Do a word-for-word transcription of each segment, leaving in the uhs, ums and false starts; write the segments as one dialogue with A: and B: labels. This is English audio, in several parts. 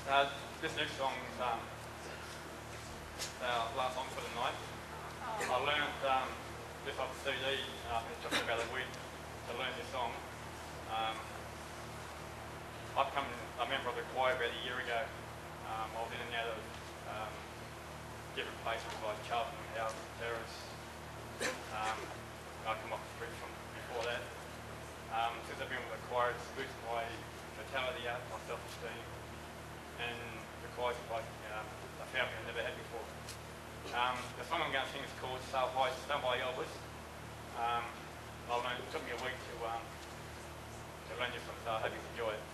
A: Uh, this next song is um, our last song for the night. I learned um, this off the C D, uh, it took me about a week to learn this song. Um, I've come a member of the choir about a year ago. Um, I was in and out of um, different places like Charlton, House, Terrace. Um, I come off the street from before that. Um, since I've been with the choir, it's boosted my vitality up, my self-esteem, and the choir's like um, a fountain I've never had before. Um, the song I'm going to sing is called Sail High, Sung by Elvis. Um, I learned, it took me a week to um, to learn this one, so I hope you enjoy it.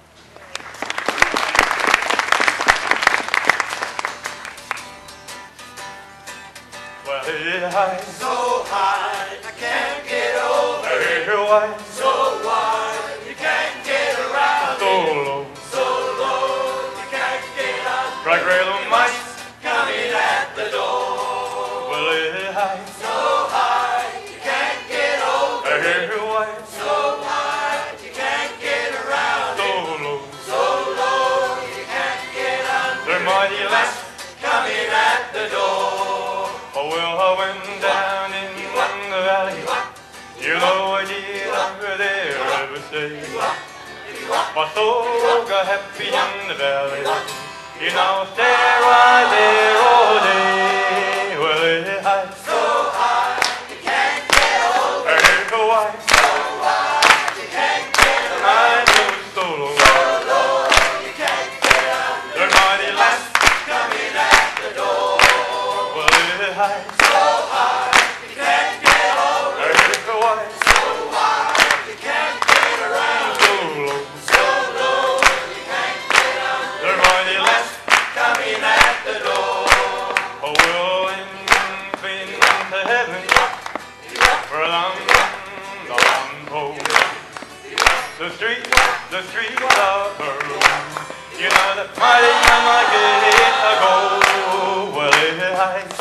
A: Well, it's high,
B: so high, I can't get over it.
A: it's wide,
B: So wide, you can't get around
A: so
B: it.
A: low,
B: So low, you can't get out.
A: like rail mice.
B: Coming at the door.
A: Well, it's high,
B: So high, you can't get over it.
A: it's wide,
B: So wide, you can't get around
A: so
B: it.
A: low,
B: So low, you can't get under
A: they're mighty last.
B: coming at the door.
A: Oh, well, I went down in the valley. You know I did over there ever say. My soul got happy in the valley. You know, stay right there all day. Well, it's high,
B: So high, you can't get over it.
A: it's wide,
B: So wide, you can't get around
A: I know it's so low.
B: it. Low, you can't get under
A: They're mighty last.
B: coming at the door.
A: Well, it's high,
B: So high, you can't get over it.
A: it's wide,
B: So wide, you can't get around it.
A: so low.
B: So low, you can't get under
A: They're mighty last.
B: coming at the door.
A: Oh, well, in been to heaven for a long, long pole. The streets, the streets of her. You know that mighty young I get a go. Well, it's high,